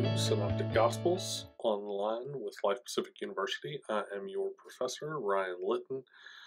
Synoptic Gospels online with Life Pacific University. I am your professor, Ryan Litton.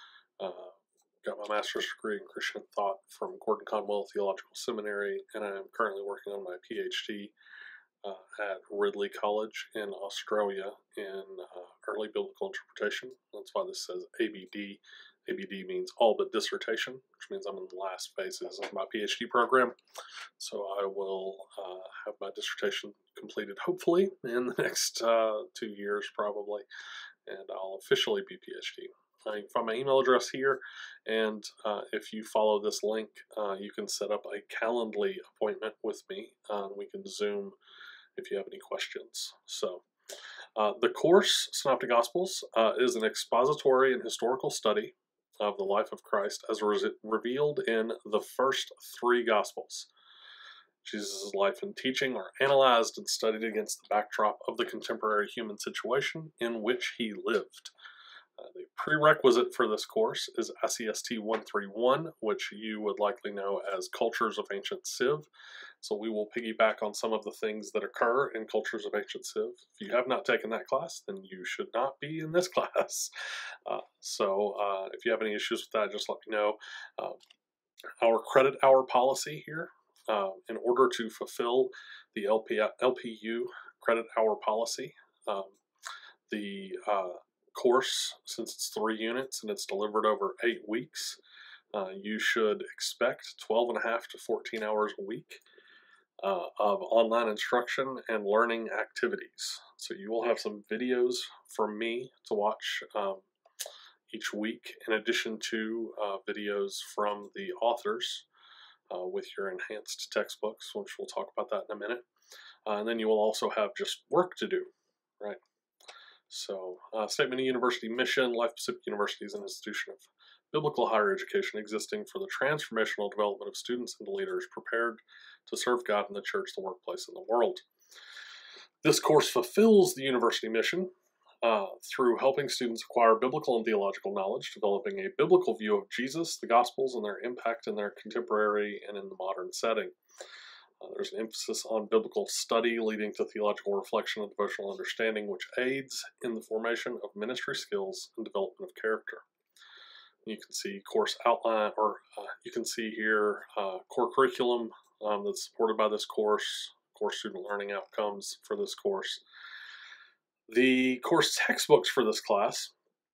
Got my master's degree in Christian thought from Gordon Conwell Theological Seminary, and I am currently working on my PhD at Ridley College in Australia in early biblical interpretation. That's why this says ABD. ABD means all but dissertation, which means I'm in the last phases of my PhD program. So I will have my dissertation completed hopefully in the next 2 years probably, and I'll officially be PhD. You can find my email address here, and if you follow this link, you can set up a Calendly appointment with me. We can Zoom if you have any questions. So the course, Synoptic Gospels, is an expository and historical study of the life of Christ as revealed in the first 3 Gospels. Jesus' life and teaching are analyzed and studied against the backdrop of the contemporary human situation in which he lived. The prerequisite for this course is SEST 131, which you would likely know as Cultures of Ancient Civ. So we will piggyback on some of the things that occur in Cultures of Ancient Civ. If you have not taken that class, then you should not be in this class. If you have any issues with that, just let me know. Our credit hour policy here, in order to fulfill the LPU credit hour policy, the course, since it's 3 units and it's delivered over 8 weeks, you should expect 12.5 to 14 hours a week of online instruction and learning activities. So you will have some videos from me to watch each week, in addition to videos from the authors with your enhanced textbooks, which we'll talk about that in a minute. And then you will also have just work to do, right? So, Statement of University Mission. Life Pacific University is an institution of biblical higher education existing for the transformational development of students and leaders prepared to serve God in the church, the workplace, and the world. This course fulfills the university mission through helping students acquire biblical and theological knowledge, developing a biblical view of Jesus, the Gospels, and their impact in their contemporary and in the modern setting. There's an emphasis on biblical study leading to theological reflection and devotional understanding, which aids in the formation of ministry skills and development of character. You can see course outline, or you can see here core curriculum that's supported by this course student learning outcomes for this course. The course textbooks for this class,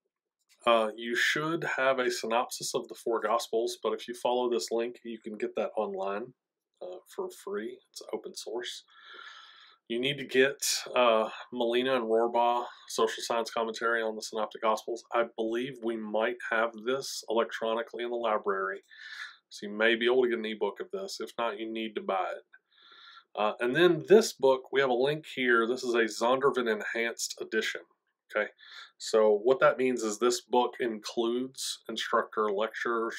you should have a synopsis of the 4 Gospels, but if you follow this link, you can get that online for free. It's open source. You need to get Molina and Rohrbaugh social science commentary on the Synoptic Gospels. I believe we might have this electronically in the library, so you may be able to get an ebook of this. If not, you need to buy it. And then this book, we have a link here. This is a Zondervan Enhanced Edition. Okay, so what that means is this book includes instructor lectures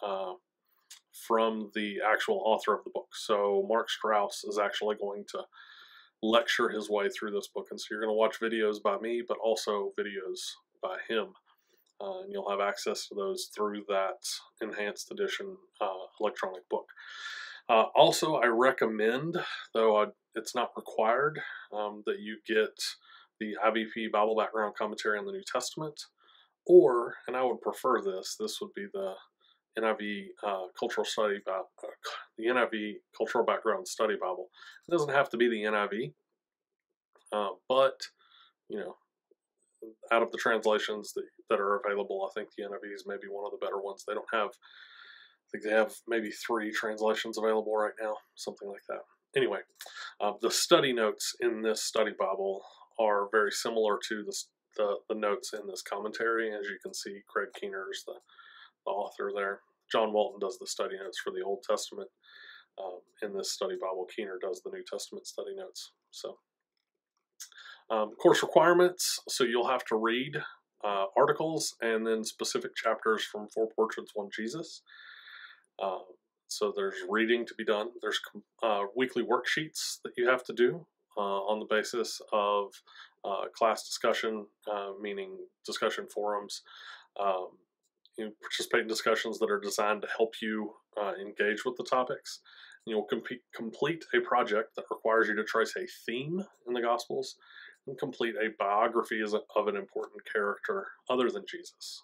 from the actual author of the book. So Mark Strauss is actually going to lecture his way through this book, and so you're going to watch videos by me, but also videos by him, and you'll have access to those through that enhanced edition electronic book. Also, I recommend, though it's not required, that you get the IVP Bible Background Commentary on the New Testament, or, and I would prefer this would be the NIV Cultural Study Bible, the NIV Cultural Background Study Bible. It doesn't have to be the NIV, but, you know, out of the translations that are available, I think the NIV is maybe one of the better ones. They don't have, I think they have maybe 3 translations available right now, something like that. Anyway, the study notes in this study Bible are very similar to the notes in this commentary. As you can see, Craig Keener's the author there. John Walton does the study notes for the Old Testament. In this study Bible, Keener does the New Testament study notes. So, course requirements. So you'll have to read articles and then specific chapters from 4 Portraits, 1 Jesus. So there's reading to be done. There's weekly worksheets that you have to do on the basis of class discussion, meaning discussion forums. You participate in discussions that are designed to help you engage with the topics. You'll complete a project that requires you to trace a theme in the Gospels and complete a biography of an important character other than Jesus.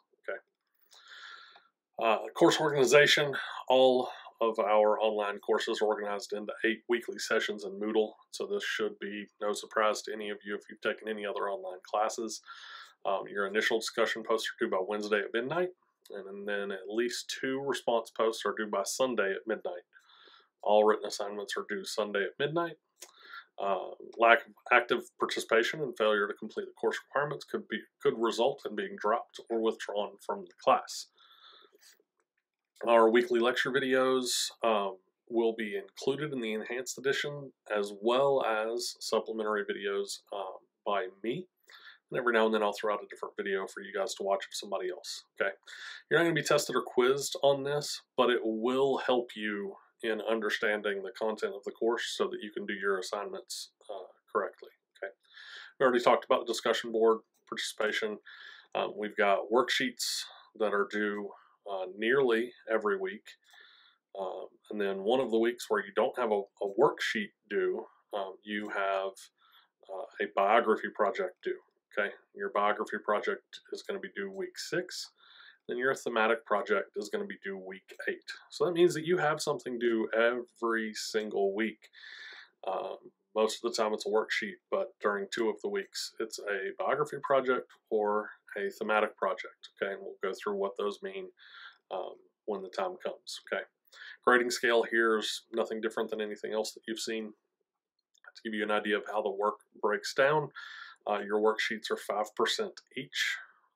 Okay. Course organization. All of our online courses are organized into 8 weekly sessions in Moodle, so this should be no surprise to any of you if you've taken any other online classes. Your initial discussion posts are due by Wednesday at midnight, and then at least 2 response posts are due by Sunday at midnight. All written assignments are due Sunday at midnight. Lack of active participation and failure to complete the course requirements could result in being dropped or withdrawn from the class. Our weekly lecture videos will be included in the enhanced edition, as well as supplementary videos by me. And every now and then I'll throw out a different video for you guys to watch of somebody else. Okay, you're not going to be tested or quizzed on this, but it will help you in understanding the content of the course so that you can do your assignments correctly. Okay, we already talked about the discussion board participation. We've got worksheets that are due nearly every week, and then one of the weeks where you don't have a worksheet due, you have a biography project due. Okay, your biography project is going to be due week 6. Then your thematic project is going to be due week 8. So that means that you have something due every single week. Most of the time it's a worksheet, but during 2 of the weeks it's a biography project or a thematic project. Okay, and we'll go through what those mean when the time comes. Okay, grading scale here is nothing different than anything else that you've seen. To give you an idea of how the work breaks down, your worksheets are 5% each.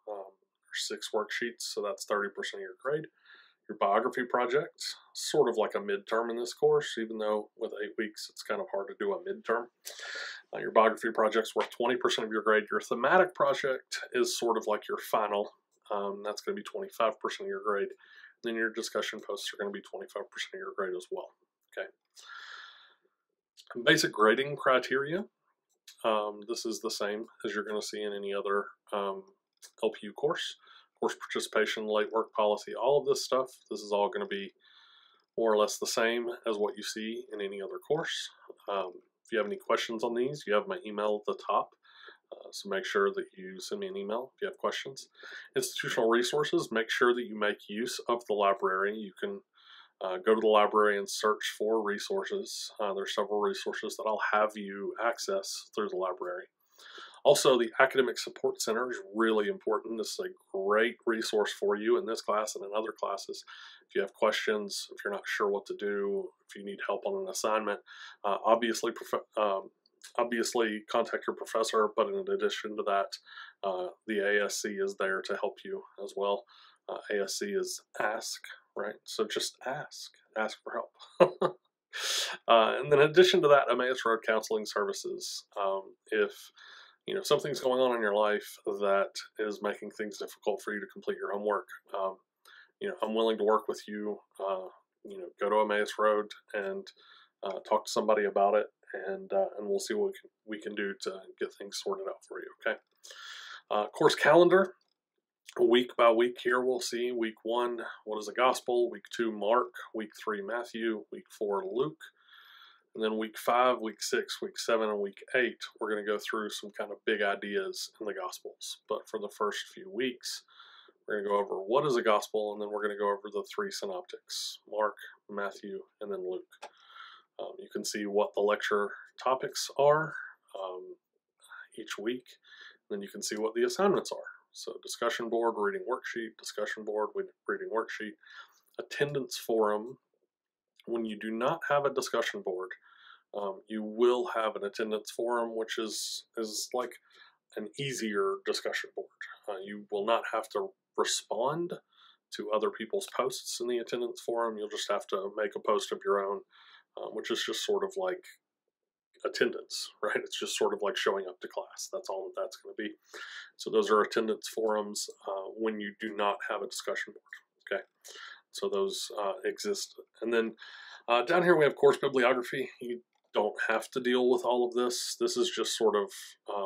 6 worksheets, so that's 30% of your grade. Your biography project, sort of like a midterm in this course, even though with 8 weeks it's kind of hard to do a midterm. Your biography project's worth 20% of your grade. Your thematic project is sort of like your final. That's going to be 25% of your grade. Then your discussion posts are going to be 25% of your grade as well. Okay. Basic grading criteria. This is the same as you're going to see in any other LPU course. Course participation, late work policy, all of this stuff, this is all going to be more or less the same as what you see in any other course. If you have any questions on these, you have my email at the top, so make sure that you send me an email if you have questions. Institutional resources, make sure that you make use of the library. You can go to the library and search for resources. There's several resources that I'll have you access through the library. Also, the Academic Support Center is really important. This is a great resource for you in this class and in other classes. If you have questions, if you're not sure what to do, if you need help on an assignment, obviously contact your professor, but in addition to that, the ASC is there to help you as well. ASC is ask, right? So just ask for help. And then in addition to that, Emmaus Road Counseling Services. If something's going on in your life that is making things difficult for you to complete your homework, I'm willing to work with you. Go to Emmaus Road and talk to somebody about it, and we'll see what we can do to get things sorted out for you. Okay. Course calendar. Week by week here we'll see week 1, what is the gospel? Week 2, Mark. Week 3, Matthew. Week 4, Luke. And then week 5, week 6, week 7, and week 8, we're going to go through some kind of big ideas in the Gospels. But for the first few weeks, we're going to go over what is a gospel, and then we're going to go over the 3 synoptics, Mark, Matthew, and then Luke. You can see what the lecture topics are each week. Then you can see what the assignments are. So discussion board, reading worksheet, discussion board, reading worksheet, attendance forum. When you do not have a discussion board, you will have an attendance forum, which is like an easier discussion board. You will not have to respond to other people's posts in the attendance forum. You'll just have to make a post of your own, which is just sort of like attendance, right? It's just sort of like showing up to class. That's all that's going to be. So those are attendance forums when you do not have a discussion board. Okay, so those exist. And then down here we have course bibliography. You don't have to deal with all of this. This is just sort of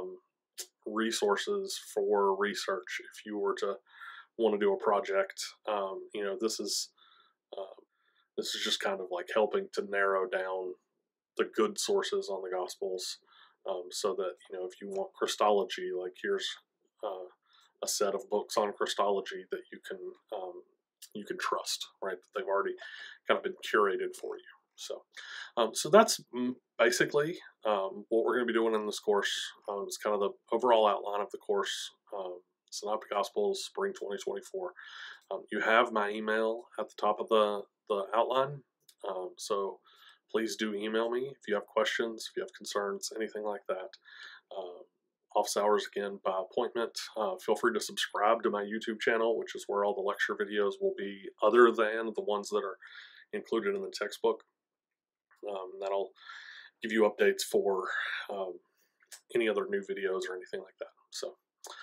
resources for research if you were to want to do a project. This is just kind of like helping to narrow down the good sources on the Gospels, so that, if you want Christology, like here's a set of books on Christology that you can trust, right? That they've already kind of been curated for you. So that's basically what we're going to be doing in this course. It's kind of the overall outline of the course. Synoptic Gospels, Spring 2024. You have my email at the top of the outline, so please do email me if you have questions, if you have concerns, anything like that. Office hours, again, by appointment. Feel free to subscribe to my YouTube channel, which is where all the lecture videos will be, other than the ones that are included in the textbook. That'll give you updates for any other new videos or anything like that. So,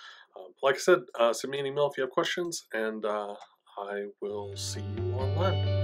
like I said, send me an email if you have questions, and I will see you online.